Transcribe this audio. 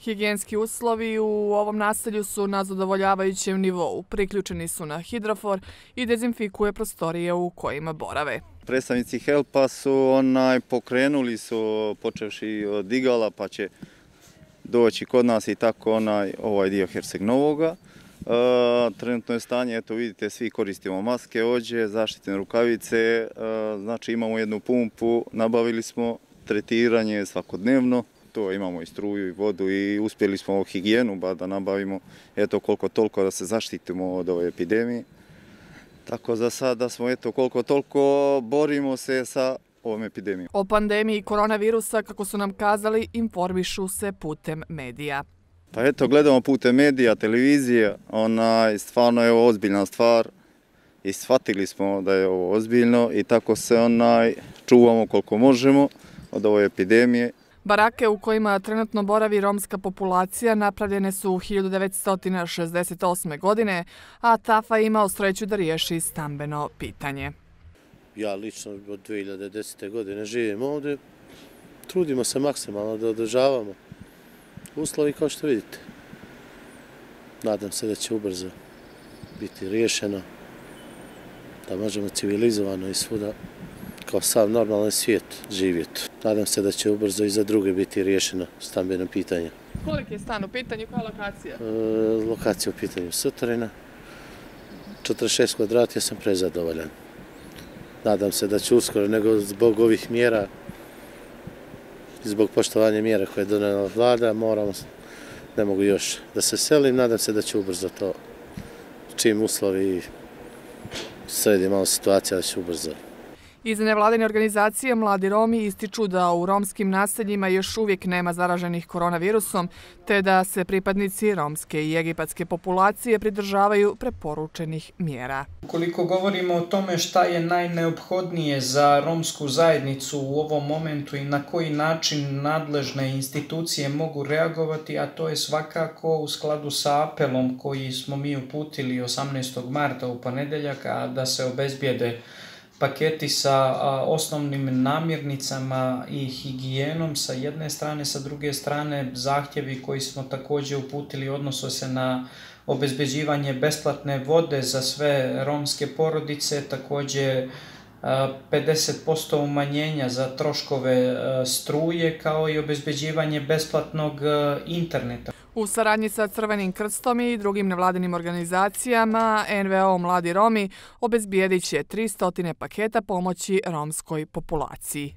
Higijenski uslovi u ovom naselju su na zadovoljavajućem nivou. Priključeni su na hidrofor i dezinfikuje prostorije u kojima borave. Predstavnici HELP-a su pokrenuli su počevši od Digala, pa će doći kod nas i tako ovaj dio Herceg Novoga. Trenutno je stanje, eto vidite, svi koristimo maske, ođe, zaštitne rukavice, znači imamo jednu pumpu, nabavili smo tretiranje svakodnevno. To imamo i struju i vodu i uspjeli smo higijenu da nabavimo, eto koliko toliko da se zaštitimo od ove epidemije. Tako za sada smo eto koliko toliko borimo se sa ovom epidemijom. O pandemiji koronavirusa, kako su nam kazali, informišu se putem medija. Pa eto, gledamo putem medija, televizije, stvarno je ovo ozbiljna stvar i shvatili smo da je ovo ozbiljno i tako se čuvamo koliko možemo od ove epidemije. Barake u kojima trenutno boravi romska populacija napravljene su 1968. godine, a Tafa je imao sreću da riješi stambeno pitanje. Ja lično od 2010. godine živim ovdje. Trudimo se maksimalno da održavamo uslovi kao što vidite. Nadam se da će ubrzo biti riješeno, da možemo civilizovano i svuda kao sav normalan svijet živjeti. Nadam se da će ubrzo i za druge biti riješeno stambeno pitanje. Koliki je stan u pitanju, koja je lokacija? Lokacija u pitanju Sutorina. 46 kvadrata, ja sam prezadovoljan. Nadam se da će uskoro, nego zbog ovih mjera i zbog poštovanja mjera koje je donijela vlada, ne mogu još da se selim. Nadam se da će ubrzo to, čim uslovi sredi malo situacija, da će ubrzo. Iz nevladine organizacije Mladi Romi ističu da u romskim naseljima još uvijek nema zaraženih koronavirusom, te da se pripadnici romske i egipatske populacije pridržavaju preporučenih mjera. Ukoliko govorimo o tome šta je najneophodnije za romsku zajednicu u ovom momentu i na koji način nadležne institucije mogu reagovati, a to je svakako u skladu sa apelom koji smo mi uputili 18. marta u ponedeljak, a da se obezbijede paketi sa osnovnim namirnicama i higijenom sa jedne strane, sa druge strane zahtjevi koji smo također uputili odnose se na obezbeđivanje besplatne vode za sve romske porodice, također 50% umanjenja za troškove struje kao i obezbeđivanje besplatnog interneta. U saradnji sa Crvenim krstom i drugim nevladinim organizacijama, NVO Mladi Romi obezbijedit će 300 paketa pomoći romskoj populaciji.